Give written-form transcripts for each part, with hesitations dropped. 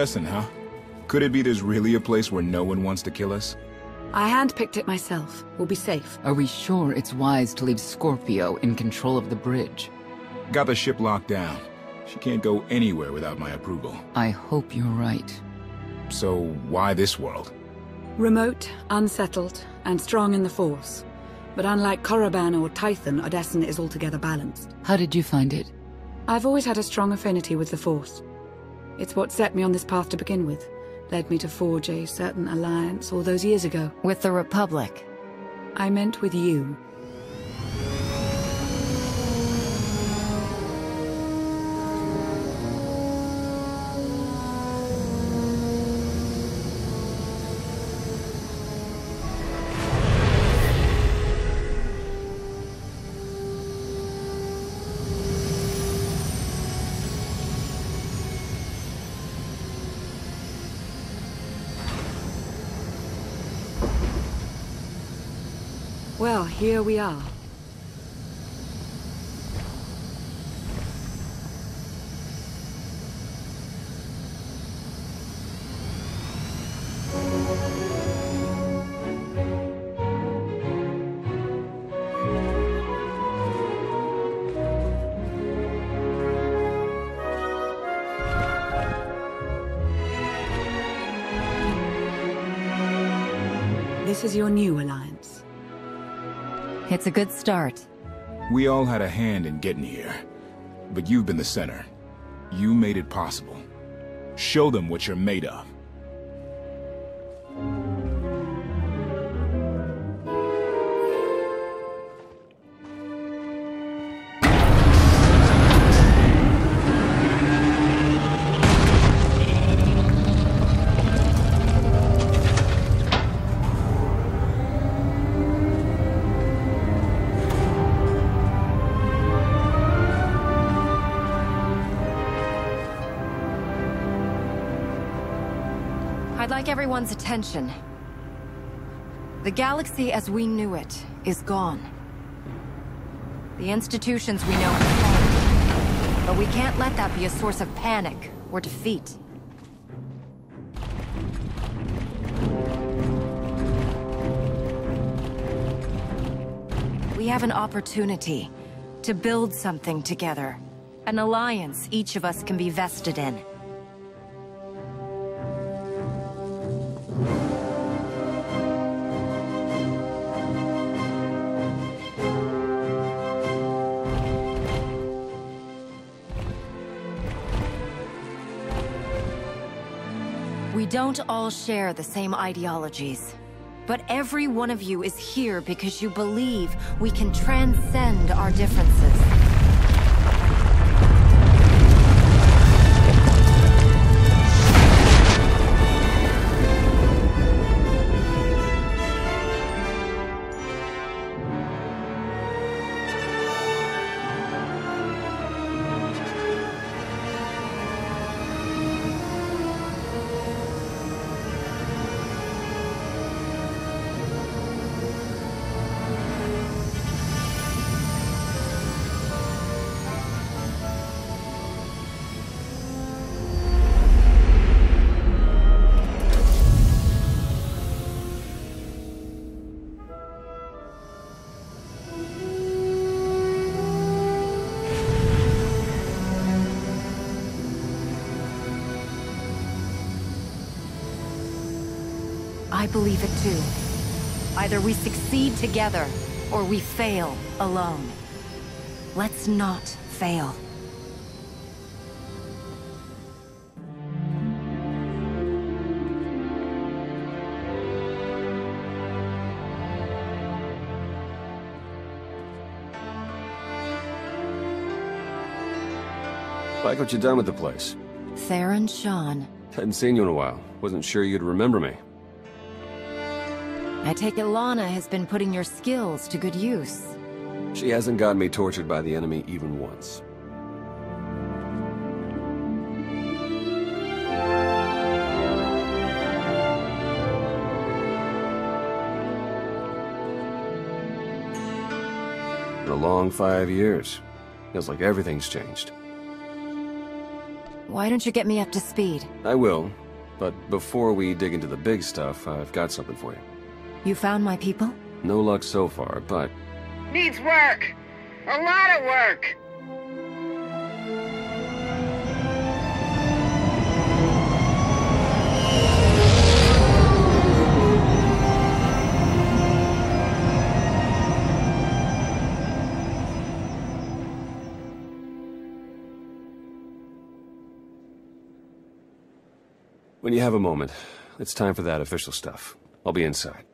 Essen, huh? Could it be there's really a place where no one wants to kill us? I handpicked it myself. We'll be safe. Are we sure it's wise to leave Scorpio in control of the bridge? Got the ship locked down. She can't go anywhere without my approval. I hope you're right. So why this world? Remote, unsettled, and strong in the Force. But unlike Korriban or Tython, Odessen is altogether balanced. How did you find it? I've always had a strong affinity with the Force. It's what set me on this path to begin with. Led me to forge a certain alliance all those years ago. With the Republic? I meant with you. Well, here we are. This is your new alliance. It's a good start. We all had a hand in getting here, but you've been the center. You made it possible. Show them what you're made of. I'd like everyone's attention. The galaxy as we knew it is gone. The institutions we know have fallen. But we can't let that be a source of panic or defeat. We have an opportunity to build something together. An alliance each of us can be vested in. We don't all share the same ideologies, but every one of you is here because you believe we can transcend our differences. I believe it too. Either we succeed together, or we fail alone. Let's not fail. Like what you done with the place. Theron Shan. Hadn't seen you in a while. Wasn't sure you'd remember me. I take it Lana has been putting your skills to good use. She hasn't gotten me tortured by the enemy even once. Been a long 5 years. Feels like everything's changed. Why don't you get me up to speed? I will, but before we dig into the big stuff, I've got something for you. You found my people? No luck so far, but... Needs work. A lot of work. When you have a moment, it's time for that official stuff. I'll be inside.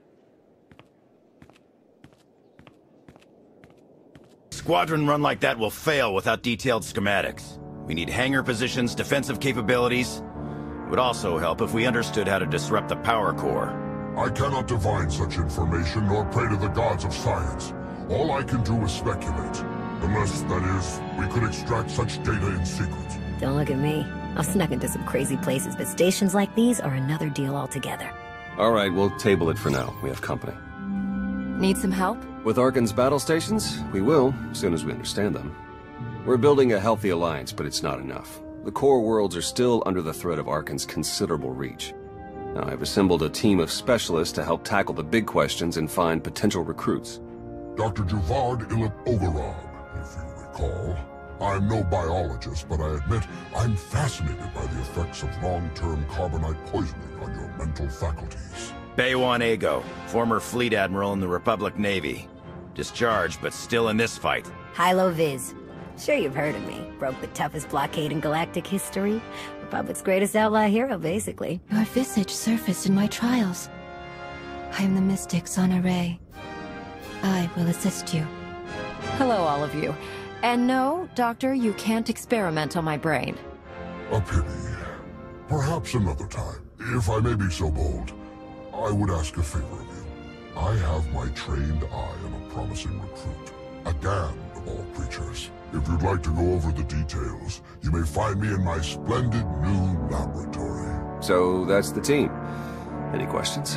Squadron run like that will fail without detailed schematics. We need hangar positions, defensive capabilities. It would also help if we understood how to disrupt the power core. I cannot divine such information nor pray to the gods of science. All I can do is speculate. Unless, that is, we could extract such data in secret. Don't look at me. I've snuck into some crazy places, but stations like these are another deal altogether. All right, we'll table it for now. We have company. Need some help? With Arkan's battle stations, we will, as soon as we understand them. We're building a healthy alliance, but it's not enough. The core worlds are still under the threat of Arkan's considerable reach. Now, I've assembled a team of specialists to help tackle the big questions and find potential recruits. Dr. Juvard Ilip Overog, if you recall. I'm no biologist, but I admit I'm fascinated by the effects of long-term carbonite poisoning on your mental faculties. Baywan Ego, former fleet admiral in the Republic Navy. Discharged, but still in this fight. Hilo Viz. Sure you've heard of me. Broke the toughest blockade in galactic history. Republic's greatest outlaw hero, basically. Your visage surfaced in my trials. I am the mystic Sonare. I will assist you. Hello, all of you. And no, Doctor, you can't experiment on my brain. A pity. Perhaps another time. If I may be so bold, I would ask a favor of you. I have my trained eye on a promising recruit. A damned of all creatures. If you'd like to go over the details, you may find me in my splendid new laboratory. So that's the team. Any questions?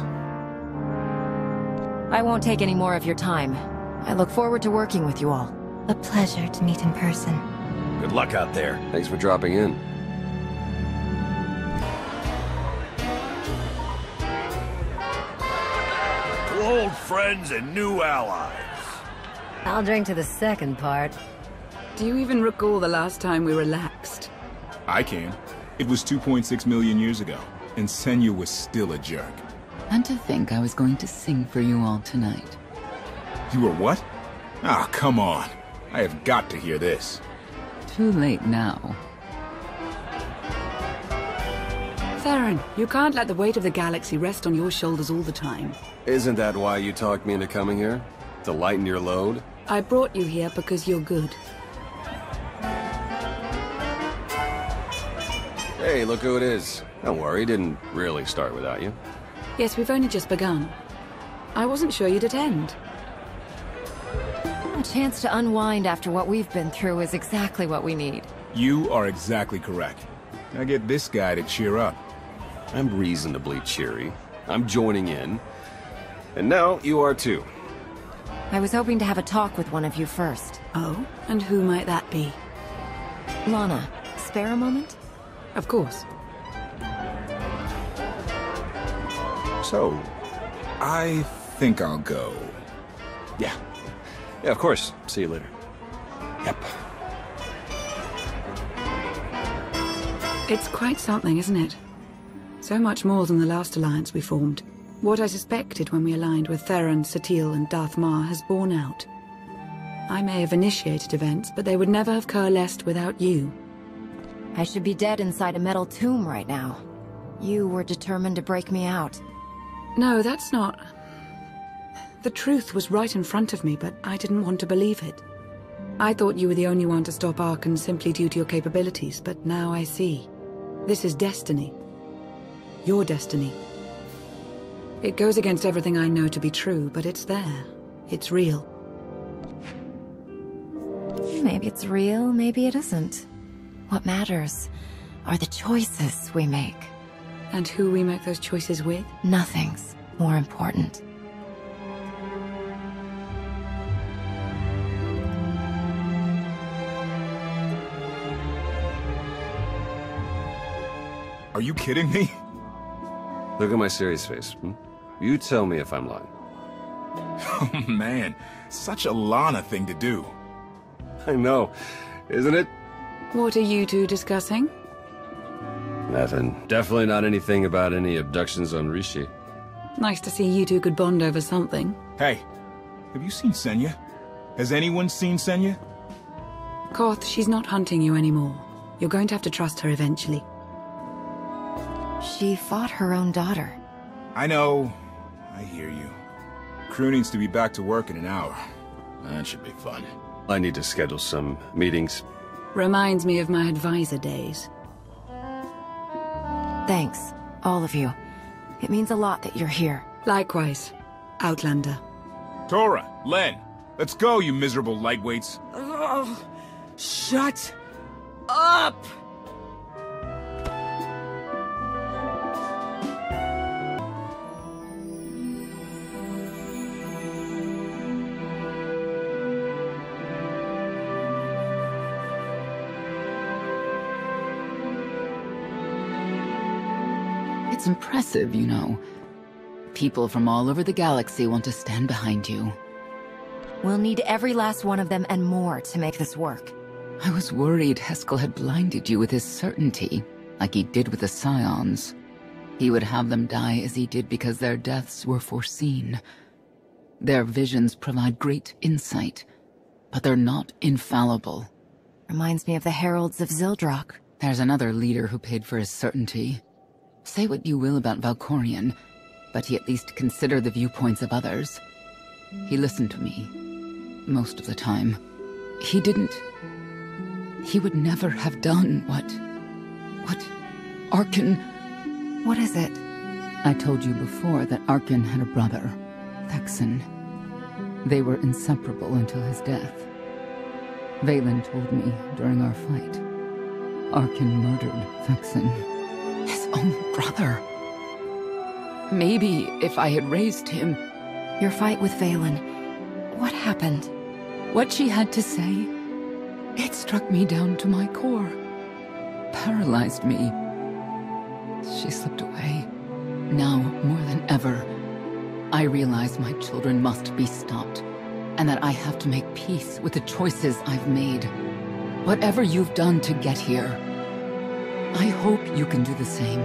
I won't take any more of your time. I look forward to working with you all. A pleasure to meet in person. Good luck out there. Thanks for dropping in. To old friends and new allies. I'll drink to the second part. Do you even recall the last time we relaxed? I can. It was 2.6 million years ago, and Senya was still a jerk. And to think I was going to sing for you all tonight. You were what? Ah, come on. I have got to hear this. Too late now. Theron, you can't let the weight of the galaxy rest on your shoulders all the time. Isn't that why you talked me into coming here? To lighten your load? I brought you here because you're good. Hey, look who it is. Don't worry, didn't really start without you. Yes, we've only just begun. I wasn't sure you'd attend. A chance to unwind after what we've been through is exactly what we need. You are exactly correct. Now get this guy to cheer up. I'm reasonably cheery. I'm joining in. And now you are too. I was hoping to have a talk with one of you first. Oh? And who might that be? Lana, spare a moment? Of course. So, I think I'll go. Yeah. Yeah, of course. See you later. Yep. It's quite something, isn't it? So much more than the last alliance we formed. What I suspected when we aligned with Theron, Satil, and Darth Mar has borne out. I may have initiated events, but they would never have coalesced without you. I should be dead inside a metal tomb right now. You were determined to break me out. No, that's not... The truth was right in front of me, but I didn't want to believe it. I thought you were the only one to stop Arkan simply due to your capabilities, but now I see. This is destiny. Your destiny. It goes against everything I know to be true, but it's there. It's real. Maybe it's real, maybe it isn't. What matters are the choices we make. And who we make those choices with? Nothing's more important. Are you kidding me? Look at my serious face. You tell me if I'm lying. Oh man, such a Lana thing to do. I know, isn't it? What are you two discussing? Nothing. Definitely not anything about any abductions on Rishi. Nice to see you two could bond over something. Hey, have you seen Senya? Has anyone seen Senya? KOTFE, she's not hunting you anymore. You're going to have to trust her eventually. She fought her own daughter. I know. I hear you. Crew needs to be back to work in an hour. That should be fun. I need to schedule some meetings. Reminds me of my advisor days. Thanks, all of you. It means a lot that you're here. Likewise, Outlander. Tora, Len, let's go, you miserable lightweights. Oh, shut up! It's impressive, you know. People from all over the galaxy want to stand behind you. We'll need every last one of them and more to make this work. I was worried Heskel had blinded you with his certainty, like he did with the Scions. He would have them die as he did because their deaths were foreseen. Their visions provide great insight, but they're not infallible. Reminds me of the Heralds of Zildrak. There's another leader who paid for his certainty. Say what you will about Valkorion, but he at least considered the viewpoints of others. He listened to me. Most of the time. He would never have done what Arkin... What is it? I told you before that Arkin had a brother, Thexan. They were inseparable until his death. Vaylin told me during our fight. Arkin murdered Thexan. His own brother. Maybe if I had raised him... Your fight with Vaylin. What happened? What she had to say, it struck me down to my core. Paralyzed me. She slipped away. Now, more than ever, I realize my children must be stopped, and that I have to make peace with the choices I've made. Whatever you've done to get here, I hope you can do the same.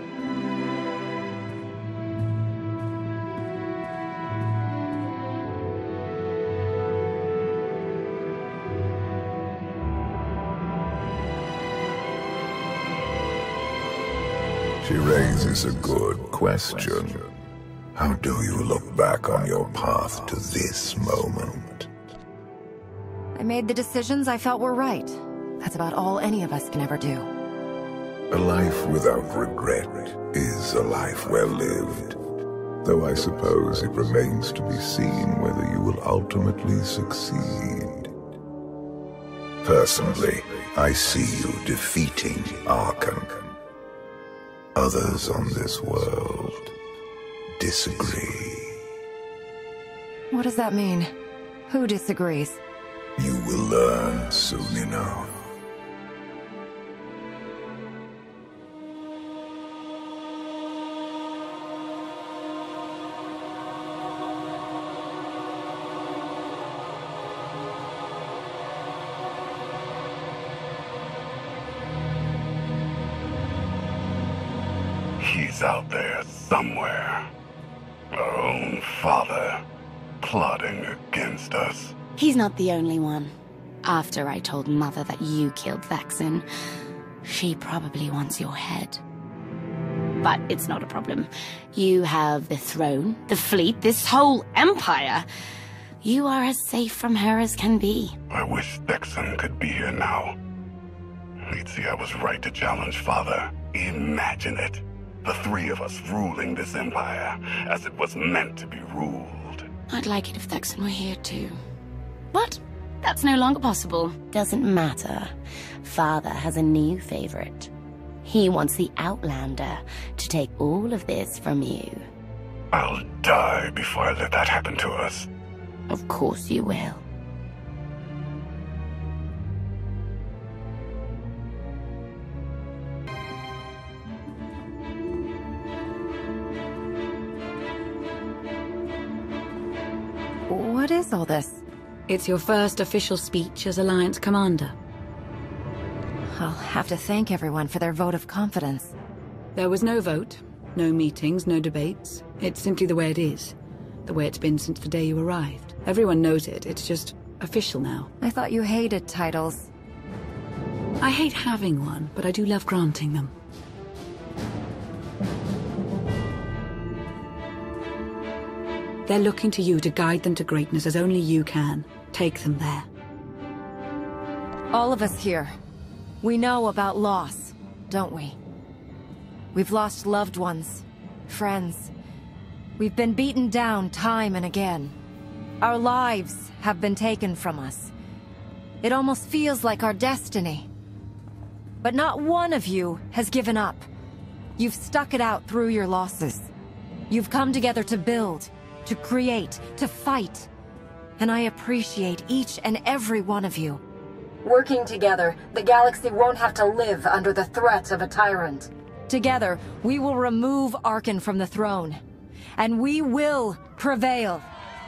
She raises a good question. How do you look back on your path to this moment? I made the decisions I felt were right. That's about all any of us can ever do. A life without regret is a life well lived. Though I suppose it remains to be seen whether you will ultimately succeed. Personally, I see you defeating Arkan. Others on this world disagree. What does that mean? Who disagrees? You will learn soon enough. He's out there somewhere. Our own father, plotting against us. He's not the only one. After I told Mother that you killed Thexan, she probably wants your head. But it's not a problem. You have the throne, the fleet, this whole empire. You are as safe from her as can be. I wish Thexan could be here now. He'd see I was right to challenge Father. Imagine it. The three of us ruling this empire as it was meant to be ruled. I'd like it if Thexan were here too. But that's no longer possible. Doesn't matter. Father has a new favorite. He wants the Outlander to take all of this from you. I'll die before I let that happen to us. Of course you will. What is all this? It's your first official speech as Alliance Commander. I'll have to thank everyone for their vote of confidence. There was no vote, no meetings, no debates. It's simply the way it is. The way it's been since the day you arrived. Everyone knows it, it's just official now. I thought you hated titles. I hate having one, but I do love granting them. They're looking to you to guide them to greatness as only you can. Take them there. All of us here, we know about loss, don't we? We've lost loved ones, friends. We've been beaten down time and again. Our lives have been taken from us. It almost feels like our destiny. But not one of you has given up. You've stuck it out through your losses. You've come together to build, to create, to fight. And I appreciate each and every one of you. Working together, the galaxy won't have to live under the threat of a tyrant. Together, we will remove Arkan from the throne. And we will prevail.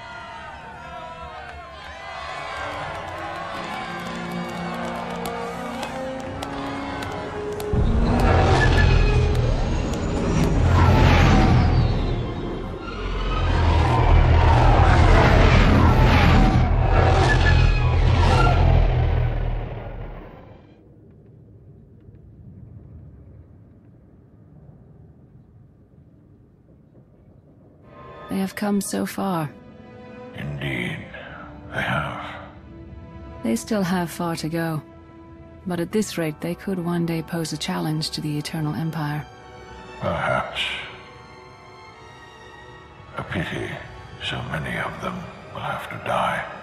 They have come so far. Indeed, they have. They still have far to go. But at this rate, they could one day pose a challenge to the Eternal Empire. Perhaps. A pity so many of them will have to die.